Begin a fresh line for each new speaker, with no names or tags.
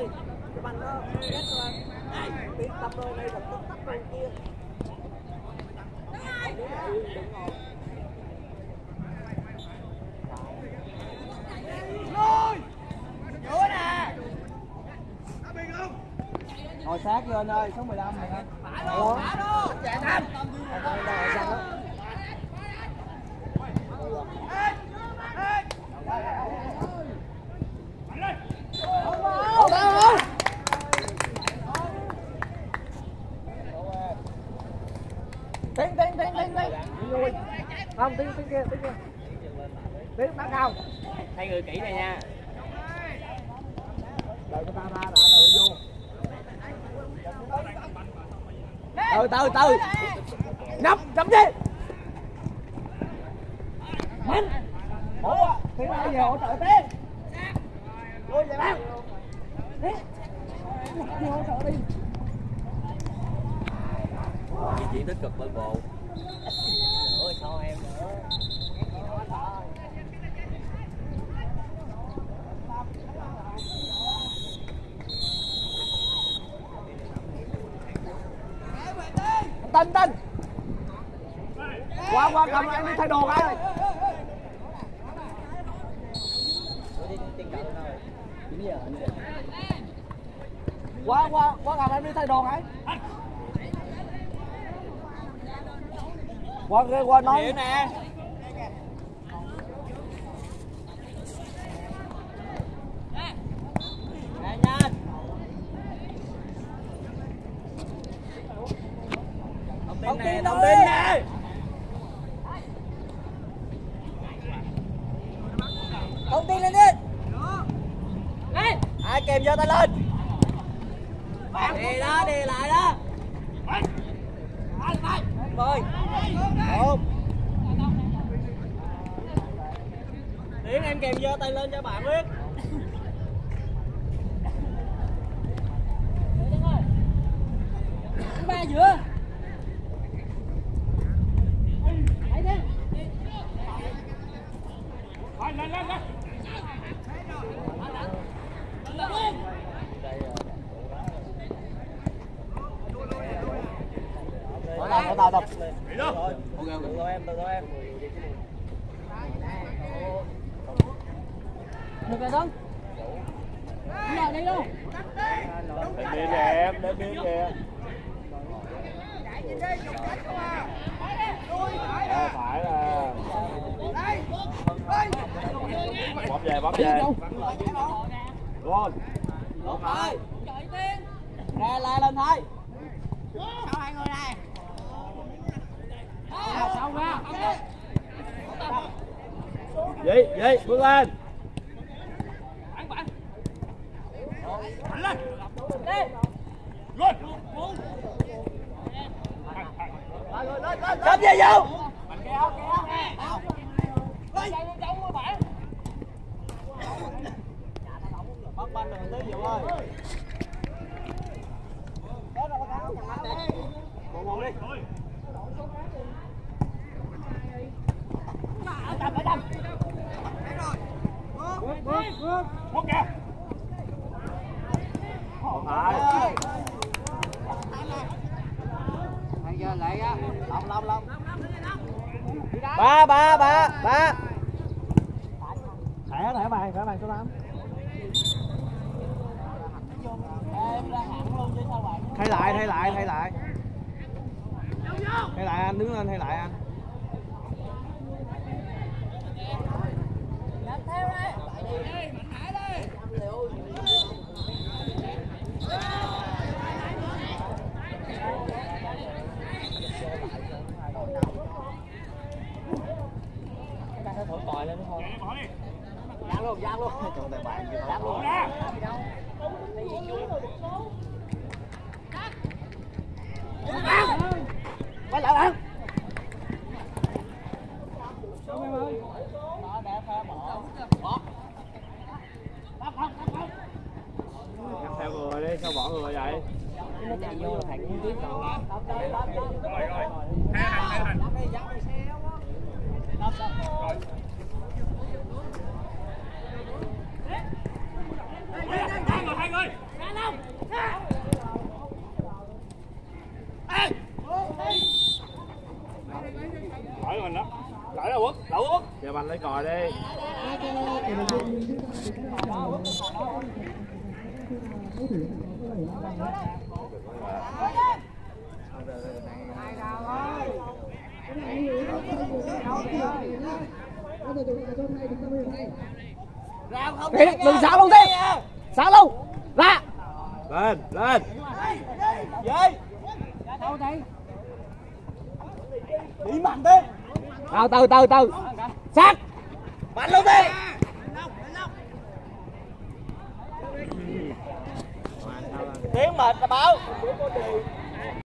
cái banh nó ghét thôi. Biết tập đôi đây tập đôi kia.
Ngồi sát vô anh ơi, số 15 này anh.
Ủa?
Chạy anh.
Tiến. Không, tiến kia. Tiến bắn không?
Thay người kỹ này nha.
Đợi cho ta ra đã rồi vô. Từ. Chấm đi. Mạnh. Ủa, Tiến ơi về hỗ trợ Tiến. Ôi về bác. Tiến. Đi hỗ trợ đi.
Di chuyển tích cực bên bộ. Ôi sao em nữa.
Tinh. Qua cầm anh đi thay đồ cái. Qua cầm em đi thay đồ cái. Qua nói
nè. Nhanh. Thông tin nè.
Thông tin lên đi. Ai kèm giơ tay lên.
Đi đó, đi lại đó.
Rồi. Một.
Tiến em kèm giơ tay lên cho bạn biết.
Ba giữa. Tập.
Ok, từ em.
Được rồi Tuấn. Đi đi luôn.
Để biên kìa. Phải là. Bóp về. Luôn.
Lột thôi. Ra la lên thôi.
Sao hai người này?
Xong ra.
Vậy, bước lên.
Lên.
Cầm về vô.
Bắt banh rồi tới Diệu ơi. Một đi. Đâm. Bước kìa. Bây giờ lại á. Long.
Ba.
Thẻ bàn số 8. Em ra hẳn luôn chứ sao bạn? Thay lại. Thay lại anh, đứng lên thay lại anh. Làm theo đây. Mạnh mẽ đi.
Thổi còi lên thôi.
Giang luôn. Trộn tài bạn giang luôn. Quay lại bạn. Sao em ơi? Nó đã phá bỏ.
Em theo người đi, sao bỏ người vậy?
Nó chạy vô là thằng tiếp rồi.
Rồi. Hai hành. Hai người.
Mạnh lấy còi đi.
Đừng xả luôn đi. Xả luôn. Ra.
Lên, lên.
Về. Đi mạnh đi. Từ. Sát. Mạnh luôn đi. Tiếng mệt là báo.